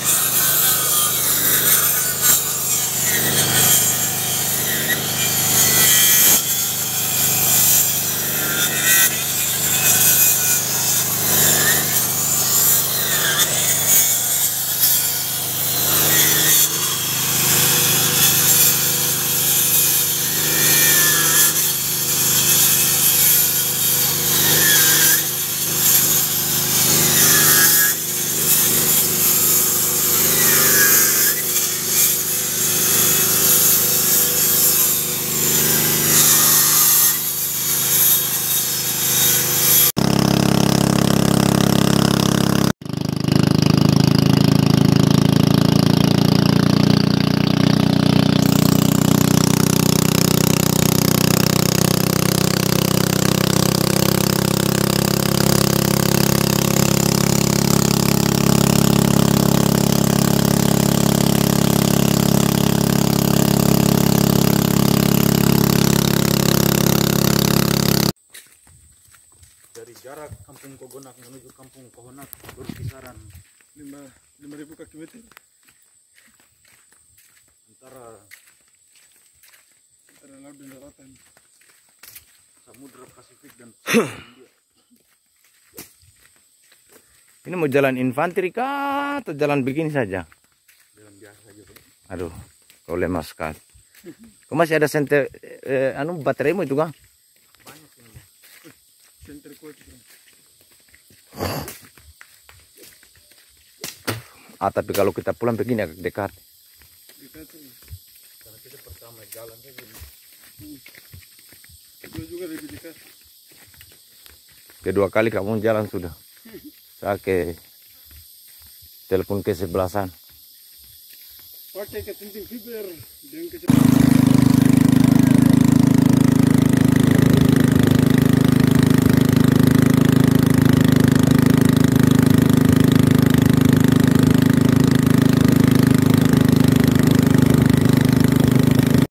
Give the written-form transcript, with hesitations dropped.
Dari jarak Kampung Kogonak menuju Kampung Kohonak berkisaran 5.000 kaki meter antara laut dan daratan. Samudra Pasifik dan India. Ini mau jalan infanteri kah atau jalan begini saja? Jalan biasa aja, Pak. Aduh, kau lemas sekali. Kau masih ada senter bateraimu itu kah? Banyak ini, Pak. Center kuat. Tapi kalau kita pulang begini agak dekat. Dekat sini. Karena kita pertama jalan saja. Kedua juga lebih dekat. Kedua kali kamu jalan sudah. Saya ke telepon ke sebelasan. Pakai ketinting fiber dan kecepatan.